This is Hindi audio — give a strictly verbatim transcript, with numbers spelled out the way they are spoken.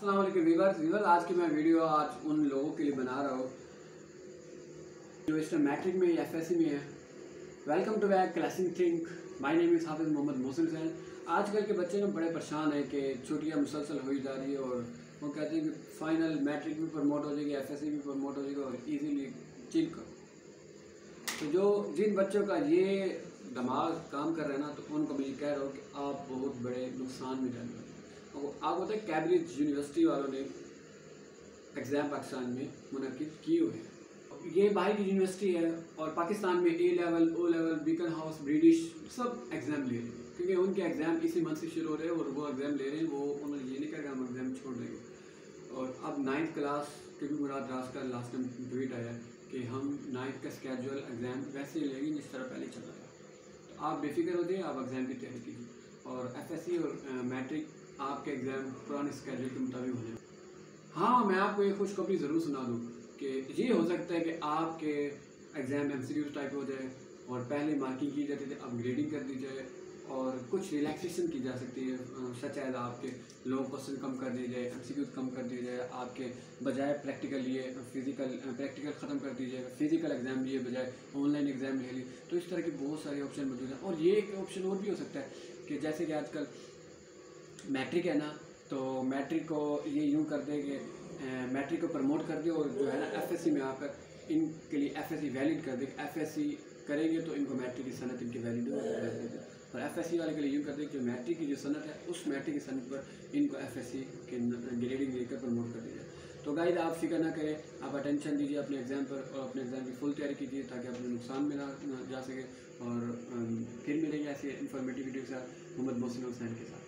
अस्सलाम वालेकुम व्यूअर्स व्यूअर्स आज की मैं वीडियो आज उन लोगों के लिए बना रहा हूँ जो इस टाइम मैट्रिक में या एफएससी में है। Welcome to back classic think. My name is Hafiz Mohammad Mohsin Hussain. आजकल के बच्चे ना बड़े परेशान हैं कि छुट्टियाँ मुसलसल हुई जा रही है और वो कहते हैं कि फाइनल मैट्रिक भी प्रमोट हो जाएगी, एफएससी भी प्रमोट हो जाएगा और इजीली चिल करो। तो जो जिन बच्चों का ये दिमाग काम कर रहा है ना, तो उनको मैं ये कह रहा हूँ कि आप बहुत बड़े नुकसान में जाने वाले हैं। आपको पता है कैम्ब्रिज यूनिवर्सिटी वालों ने एग्ज़ाम पाकिस्तान में मुनक्किद किए हुए हैं। ये बाहर की यूनिवर्सिटी है और पाकिस्तान में A level, O level, Beaconhouse, British सब एग्ज़ाम ले रहे हैं क्योंकि उनके एग्ज़ाम इसी मंथ से शुरू हो रहे हैं और वो एग्ज़ाम ले रहे हैं। वो उन्होंने ये नहीं कहा कि हम एग्ज़ाम छोड़ देंगे। और अब नाइन्थ क्लास के भी मुराद राज का लास्ट टाइम ट्वीट आया कि हम नाइन्थ का स्केजुअल एग्ज़ाम वैसे ही लेंगे जिस तरह पहले चल रहा था। तो आप बेफिक्र हो जाइए, आप एग्ज़ाम की तैयारी कीजिए और एफएससी और मैट्रिक आपके एग्ज़ाम पुराने स्केजुअल के मुताबिक होने। हाँ, मैं आपको एक खुशखबरी ज़रूर सुना दूँ कि ये हो सकता है कि आपके एग्ज़ाम एमसीक्यू टाइप हो जाए और पहले मार्किंग की जाती थी, अब ग्रेडिंग कर दी जाए और कुछ रिलैक्सेशन की जा सकती है। सच है, आपके लो क्वेश्चन कम कर दिए जाए, एमसीक्यू कम कर दिए जाए, आपके बजाय प्रैक्टिकल लिए फिजिकल प्रैक्टिकल ख़त्म कर दिए, फिजिकल एग्ज़ाम लिए बजाय ऑनलाइन एग्ज़ाम ले ली। तो इस तरह के बहुत सारे ऑप्शन मौजूद हैं। और ये एक ऑप्शन और भी हो सकता है कि जैसे कि आजकल मैट्रिक है ना, तो मैट्रिक को ये यूँ कर दे कि मैट्रिक को प्रमोट कर दे और जो है ना एफएससी में आकर इनके लिए एफएससी वैलिड कर दे। एफएससी करेंगे तो इनको मैट्रिक की सनत इनकी वैलिड हो और एफएससी वाले के लिए यूँ कर दे कि जो मैट्रिक की जो सनत है उस मैट्रिक की सनत पर इनको एफएससी के ग्रेडिंग देकर प्रमोट कर दिया जाए। तो गाइस, आप फिक्र ना करें, आप अटेंशन दीजिए अपने एग्ज़ाम पर और अपने एग्ज़ाम की फुल तैयारी कीजिए ताकि अपने नुकसान में ना जा सके। और फिर मिलेंगे ऐसे इन्फॉर्मेटिव वीडियो के साथ मोहम्मद मोहसिन हुसैन के साथ।